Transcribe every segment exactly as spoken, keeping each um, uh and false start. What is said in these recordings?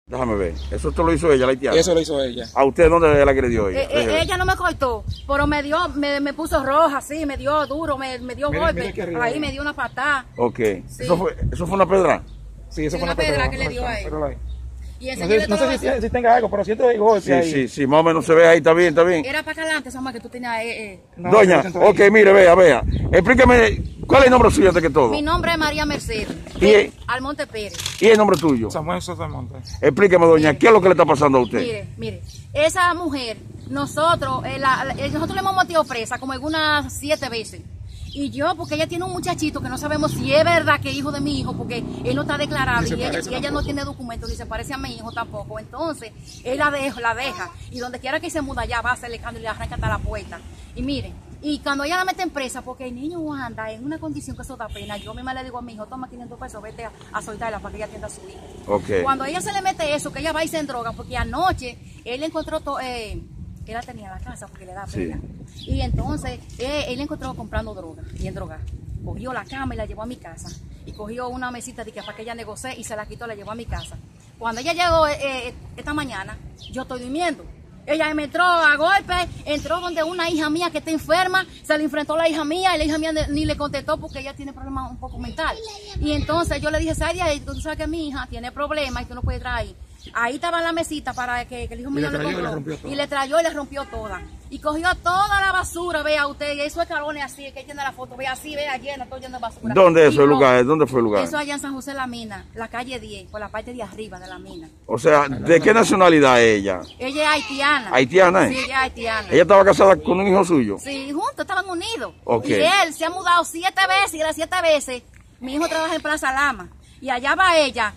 Déjame ver. Eso te lo hizo ella, la haitiana. Eso lo hizo ella. ¿A usted dónde la agredió ella? Eh, eh, ella no me cortó, pero me dio, me, me puso roja, sí, me dio duro, me, me dio Mira, golpe. mira Ahí me dio una patada. Ok. Sí. ¿Eso fue, eso fue una pedra? Sí, eso Sí, fue una una pedra pedra que le dio a él. Pero ahí. Y No enseñé sé, no todo sé si, eso. si tenga algo, pero siento el golpe Sí, ahí. sí, sí, más o menos se ve ahí, está bien, está bien. Era para acá adelante, esa que tú tenías. Eh, eh. No, Doña, yo siento ahí. ok, mire, vea, vea. Explíqueme, ¿cuál es el nombre suyo antes que todo? Mi nombre es María Mercedes. ¿Y, de Almonte Pérez. ¿Y el nombre tuyo? Samuel Sosa Monte. Explíqueme, doña, Mire. ¿qué es lo que le está pasando a usted? Mire, mire, esa mujer, nosotros, eh, la, la- eh, nosotros le hemos metido presa como algunas siete veces. Y yo, porque ella tiene un muchachito que no sabemos si es verdad que es hijo de mi hijo, porque él no está declarado Ni se y ella, parece y ella no tampoco. tiene documentos, ni se parece a mi hijo tampoco. Entonces, él la deja, la deja. Y donde quiera que se muda ya va a hacerle cambio y le arranca hasta la puerta. Y miren, y cuando ella la mete en presa, porque el niño anda en una condición que eso da pena, yo misma le digo a mi hijo, toma quinientos pesos, vete a, a soltarla para que ella atienda a su hijo. Ok. Cuando ella se le mete eso, que ella va y se droga, porque anoche él encontró todo, eh, él la tenía en la casa porque le da Sí. pena. Y entonces eh, él encontró comprando droga, bien drogada. Cogió la cama y la llevó a mi casa. Y cogió una mesita de que para que ella negocie y se la quitó, la llevó a mi casa. Cuando ella llegó eh, eh, esta mañana, yo estoy durmiendo. Ella me entró a golpe, entró donde una hija mía que está enferma, se le enfrentó a la hija mía y la hija mía ni, ni le contestó porque ella tiene problemas un poco mental. Y entonces yo le dije, Sadia, tú sabes que mi hija tiene problemas y tú no puedes entrar ahí. Ahí estaba en la mesita para que, que el hijo mío le le trayó y le compró. rompió toda. Y le trayó y le rompió toda. Y cogió toda la basura, vea usted, y esos escalones así, que tiene la foto, vea así, vea llena, todo lleno de basura. ¿Dónde es Y ese no, lugar? ¿Dónde fue el lugar? Eso allá en San José de la Mina, la calle diez, por la parte de arriba de la mina. O sea, ¿de qué nacionalidad es ella? Ella es haitiana. ¿Haitiana, eh? Sí, ella es haitiana. Ella estaba casada con un hijo suyo. Sí, juntos estaban unidos. Ok. Y él se ha mudado siete veces y de las siete veces mi hijo trabaja en Plaza Lama. Y allá va ella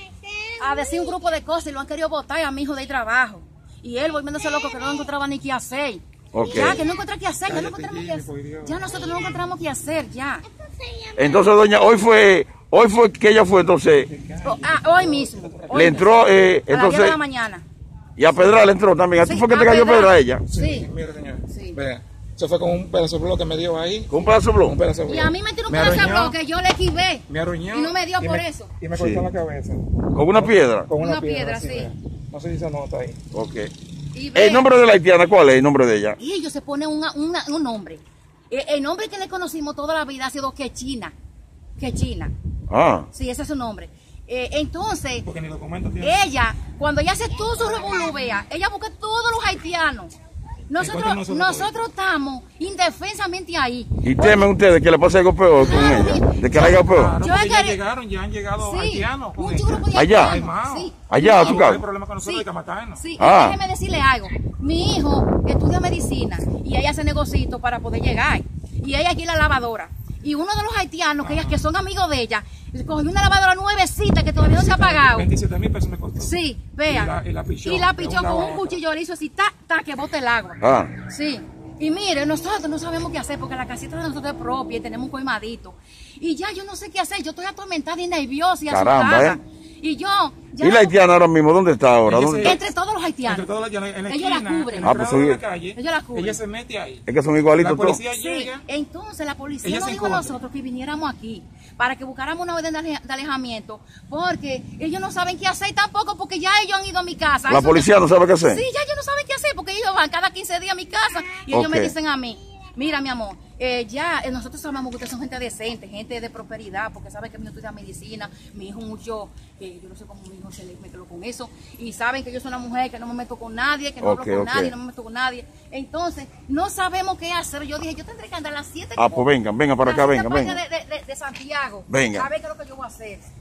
a decir un grupo de cosas y lo han querido botar a mi hijo de trabajo. Y él volviéndose loco que no encontraba ni qué hacer. Ok. Ya, que no encontraba qué hacer, ya no Cállate, encontramos qué Jimmy, hacer. por Dios. Ya nosotros no encontramos qué hacer, ya. Entonces, doña, hoy fue, hoy fue que ella fue, entonces, O- ah, hoy mismo. Hoy le entró, eh, mismo, a las diez de entonces, la mañana. y a Pedra le entró también. ¿A ti Sí, fue que te a cayó Pedra. Pedra a ella? Sí. Mira, señor. Sí. Vea. Eso fue con un pedazo de bloque que me dio ahí. ¿Con un pedazo de Un blog? pedazo de Y bloque. a mí me tiró un Me pedazo de arruinó, bloque, yo le esquivé. Me arruinó. Y no me dio y por me- eso. Y me Sí. cortó la cabeza. ¿Con una piedra? Con una, Una piedra, sí. vea. No sé si se nota ahí. Ok. Y ve- ¿El nombre de la haitiana cuál es el nombre de ella? Y ellos se ponen una- una- un nombre. El, el nombre que le conocimos toda la vida ha sido Quechina. Quechina. Ah, Sí, ese es su nombre. Eh, entonces, Porque ni documentos tiene. ella, cuando ella hace todo su revolú, vea, ella busca todos los haitianos. Nosotros, Encuentren nosotros nosotros estamos indefensamente ahí. ¿y temen ustedes que le pase algo peor con Claro, ella? sí. ¿De que le haga peor? Claro, Yo he porque ya querido- llegaron, ya han llegado Sí, haitianos. con mucho ella. grupo de Allá. haitianos. Sí. Allá, a tu No hay casa. problema con nosotros, Sí. hay que matarnos. Sí, Ah. y déjeme decirle algo. Mi hijo estudia medicina y ella hace negocito para poder llegar. Y ella aquí la lavadora. Y uno de los haitianos, que, ella, que son amigos de ella, le cogió una lavadora nuevecita que todavía no se ha pagado. veintisiete mil pesos me costó. Sí, vea. Y la- y la pichó. Y la De pichó un lado con a un otro. cuchillo, le hizo así, ta, ta, que bote el agua. Ah, Sí. Y mire, nosotros no sabemos qué hacer porque la casita de nosotros es propia y tenemos un colmadito. Y ya yo no sé qué hacer, yo estoy atormentada y nerviosa y Caramba, asustada. ¿eh? Y yo, ya ¿y la haitiana ahora mismo dónde está ahora? Ella ¿Dónde se- está? entre todos los haitianos. Entre todas las en la Ellos la esquina, cubren. en la Ah, pues, entrada de la oye. calle, Ellos la cubren. ella se mete ahí. Es que son igualitos La todos. policía Sí, llega. entonces la policía Ella nos se dijo a encoge. nosotros que viniéramos aquí para que buscáramos una orden de ale- de alejamiento porque ellos no saben qué hacer tampoco porque ya ellos han ido a mi casa. ¿La Eso policía que- no sabe qué hacer? Sí, ya ellos no saben qué hacer porque ellos van cada quince días a mi casa y ellos Ok. me dicen a mí, mira mi amor, eh, ya eh, nosotros sabemos que ustedes son gente decente, gente de prosperidad porque saben que mi hijo estudia medicina, mi hijo mucho, que yo no sé cómo mi hijo se le mezcló con eso y saben que yo soy una mujer que no me meto con nadie, que no Ok, hablo con ok. nadie, no me meto con nadie. Entonces, no sabemos qué hacer. Yo dije, yo tendré que andar a las siete. Ah, pues vengan, vengan para acá, vengan, vengan. De, de, de, de Santiago. Venga. A ver qué es lo que yo voy a hacer.